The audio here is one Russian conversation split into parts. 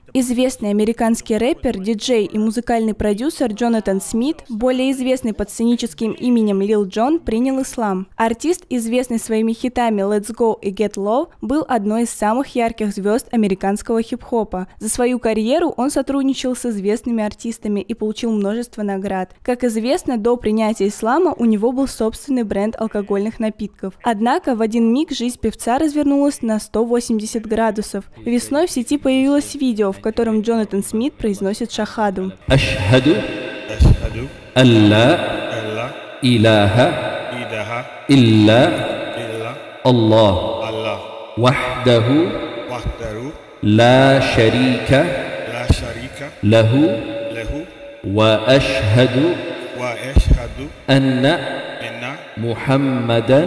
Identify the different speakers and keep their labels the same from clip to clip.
Speaker 1: Известный американский рэпер, диджей и музыкальный продюсер Джонатан Смит, более известный под сценическим именем Lil Jon, принял ислам. Артист, известный своими хитами Let's Go и Get Low, был одной из самых ярких звезд американского хип-хопа. За свою карьеру он сотрудничал с известными артистами и получил множество наград. Как известно, до принятия ислама у него был собственный бренд алкогольных напитков. Однако в один миг жизнь певца развернулась на 180 градусов. Весной в сети появилось видео, в котором Джонатан Смит произносит шахаду.
Speaker 2: Ашхаду алла иляха илля Аллах вахдаху ла шарика лаху ва ашхаду анна Мухаммадан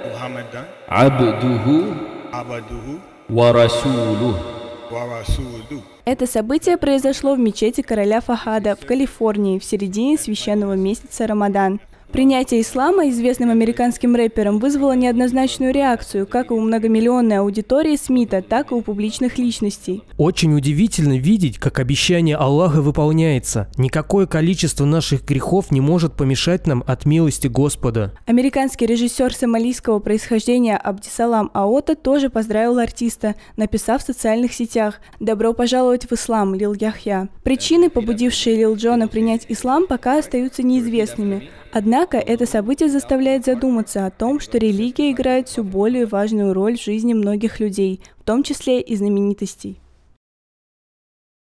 Speaker 2: абдуху ва расулуху.
Speaker 1: Это событие произошло в мечети короля Фахада в Калифорнии в середине священного месяца Рамадан. Принятие ислама известным американским рэпером вызвало неоднозначную реакцию как у многомиллионной аудитории Смита, так и у публичных личностей.
Speaker 3: Очень удивительно видеть, как обещание Аллаха выполняется. Никакое количество наших грехов не может помешать нам от милости Господа.
Speaker 1: Американский режиссер сомалийского происхождения Абдисалам Аота тоже поздравил артиста, написав в социальных сетях «Добро пожаловать в ислам, Лил Яхья». Причины, побудившие Лил Джона принять ислам, пока остаются неизвестными. Однако это событие заставляет задуматься о том, что религия играет все более важную роль в жизни многих людей, в том числе и знаменитостей.